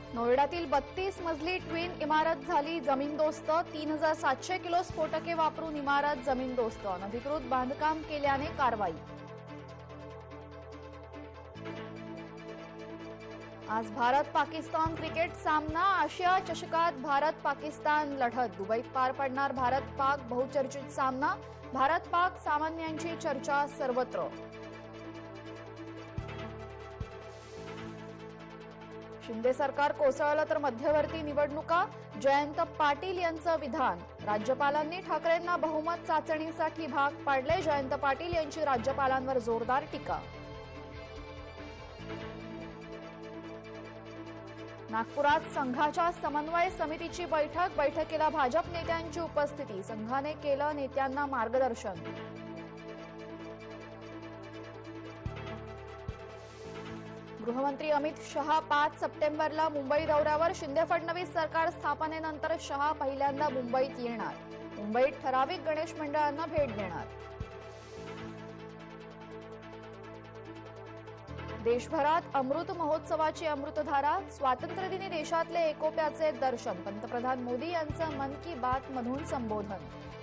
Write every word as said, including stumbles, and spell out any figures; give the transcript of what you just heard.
नोएडातील बत्तीस मजली ट्विन इमारत झाली जमीनदोस्त. तीन हजार सातशे किलो स्फोटके वापरून इमारत जमीनदोस्त. अनधिकृत बांधकाम केल्याने कारवाई. आज भारत पाकिस्तान क्रिकेट सामना. आशिया चषकात भारत पाकिस्तान लढत. दुबईत पार पडणार भारत पाक बहुचर्चित सामना. भारत पाक सामन्यांची चर्चा सर्वत्र. शिंदे सरकार कोसळलं तर मध्यवर्ती निवडणुका. जयंत पाटील यांचं विधान. राज्यपालांनी ठाकरेंना बहुमत चाचणीसाठी भाग पाडले. जयंत पाटील यांची राज्यपालांवर जोरदार टीका. नागपुरात संघाच्या समन्वय समितीची बैठक. बैठकीला भाजप नेत्यांची उपस्थिती. संघाने केलं नेत्यांना मार्गदर्शन. गृहमंत्री अमित शहा पाच सप्टेंबरला मुंबई दौऱ्यावर. शिंदे फडणवीस सरकार स्थापनेनंतर शहा पहिल्यांदा मुंबईत येणार. मुंबईत ठराविक गणेश मंडळांना भेट देणार. देशभरात अमृत महोत्सवाची अमृतधारा. स्वातंत्र्यदिनी देशातले एकोप्याचे दर्शन. पंतप्रधान मोदी यांचं मन की बात मधून संबोधन.